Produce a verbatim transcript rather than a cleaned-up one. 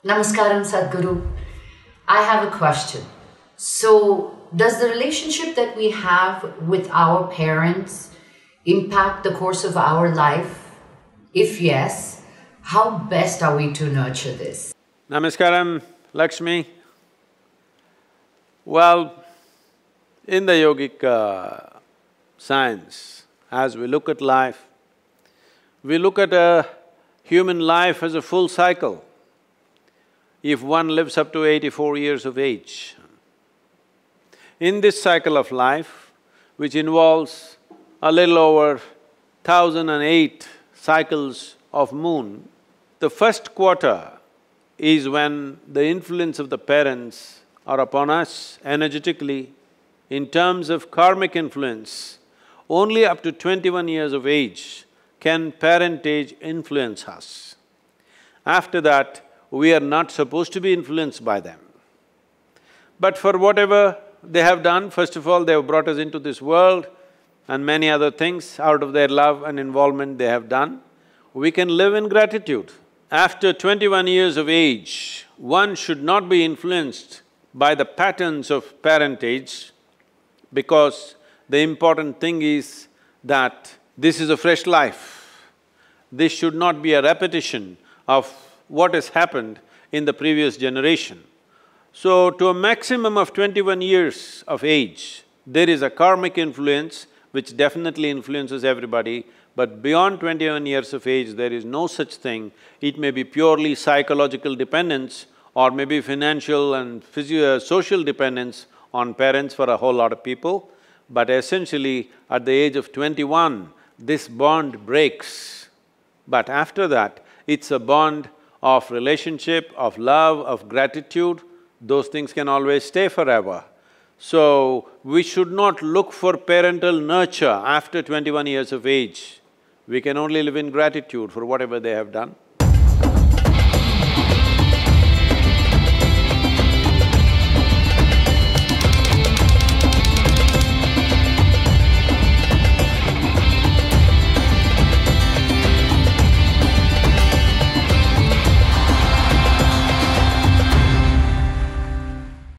Namaskaram, Sadhguru. I have a question. So, does the relationship that we have with our parents impact the course of our life? If yes, how best are we to nurture this? Namaskaram, Lakshmi. Well, in the yogic uh, science, as we look at life, we look at a human life as a full cycle. If one lives up to eighty-four years of age, in this cycle of life, which involves a little over thousand and eight cycles of moon, the first quarter is when the influence of the parents are upon us energetically. In terms of karmic influence, only up to twenty-one years of age can parentage influence us. After that, we are not supposed to be influenced by them. But for whatever they have done, first of all, they have brought us into this world and many other things out of their love and involvement they have done, we can live in gratitude. After twenty-one years of age, one should not be influenced by the patterns of parentage, because the important thing is that this is a fresh life. This should not be a repetition of what has happened in the previous generation. So, to a maximum of twenty-one years of age, there is a karmic influence which definitely influences everybody, but beyond twenty-one years of age, there is no such thing. It may be purely psychological dependence or maybe financial and physio… social dependence on parents for a whole lot of people, but essentially at the age of twenty-one, this bond breaks. But after that, it's a bond of relationship, of love, of gratitude. Those things can always stay forever. So, we should not look for parental nurture after twenty-one years of age. We can only live in gratitude for whatever they have done.